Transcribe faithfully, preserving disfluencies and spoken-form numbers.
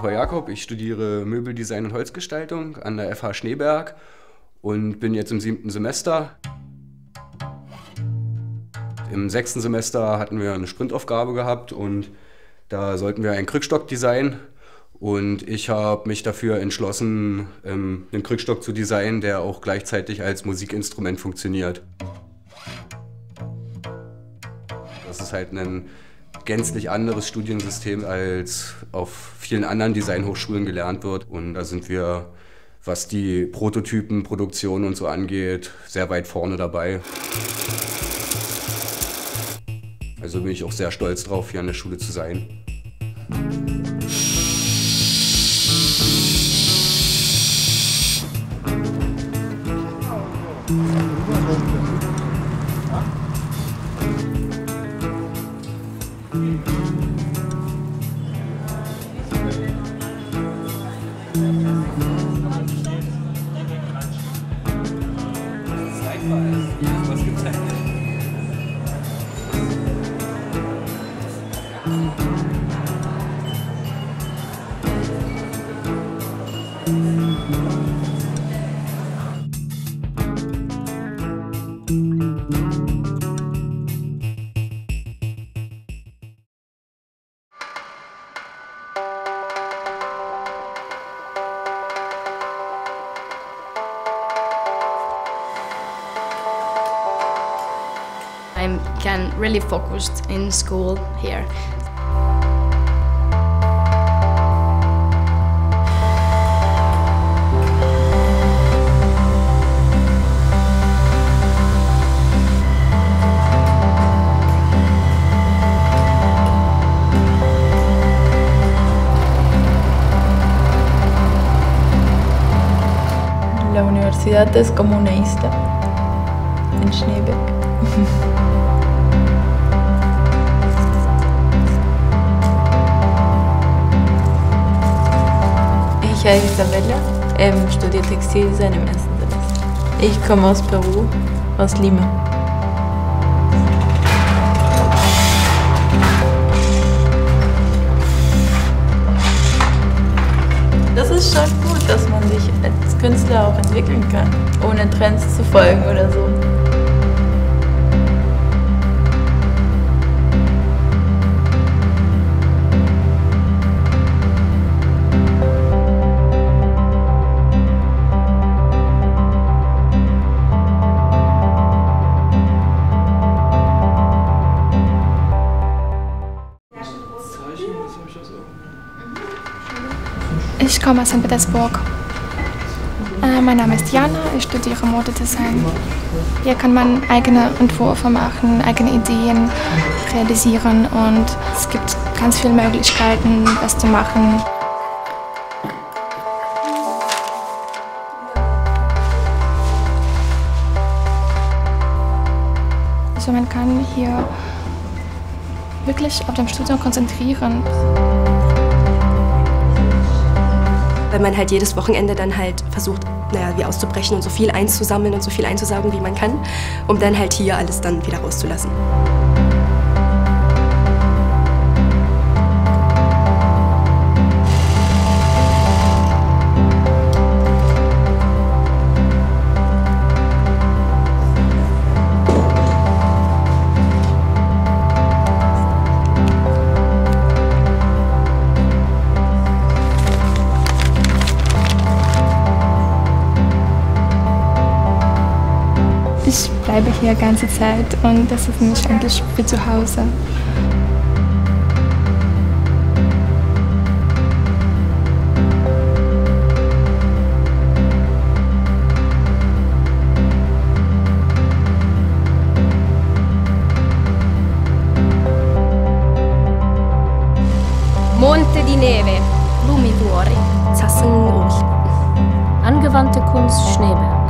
Marco Jakob, ich studiere Möbeldesign und Holzgestaltung an der F H Schneeberg und bin jetzt im siebten Semester. Im sechsten Semester hatten wir eine Sprintaufgabe gehabt und da sollten wir einen Krückstock designen. Und ich habe mich dafür entschlossen, einen Krückstock zu designen, der auch gleichzeitig als Musikinstrument funktioniert. Das ist halt ein gänzlich anderes Studiensystem, als auf vielen anderen Designhochschulen gelernt wird. Und da sind wir, was die Prototypen, Produktion und so angeht, sehr weit vorne dabei. Also bin ich auch sehr stolz drauf, hier an der Schule zu sein. Was gezeichnet? I can really focus in school here. La universidad es comunista en Schneeberg. Ich heiße Isabella, ähm, studiere Textildesign im ersten Semester. Ich komme aus Peru, aus Lima. Das ist schon gut, dass man sich als Künstler auch entwickeln kann, ohne Trends zu folgen oder so. Ich komme aus Sankt Petersburg. Äh, mein Name ist Jana, ich studiere Modedesign. Hier kann man eigene Entwürfe machen, eigene Ideen realisieren und es gibt ganz viele Möglichkeiten, das zu machen. Also man kann hier wirklich auf dem Studium konzentrieren. Weil man halt jedes Wochenende dann halt versucht, naja, wie auszubrechen und so viel einzusammeln und so viel einzusaugen, wie man kann, um dann halt hier alles dann wieder rauszulassen. Ich bleibe hier ganze Zeit und das ist für mich eigentlich wie zu Hause. Monte di Neve, Lumi Tuori, Zassen. Angewandte Kunst Schneeberg.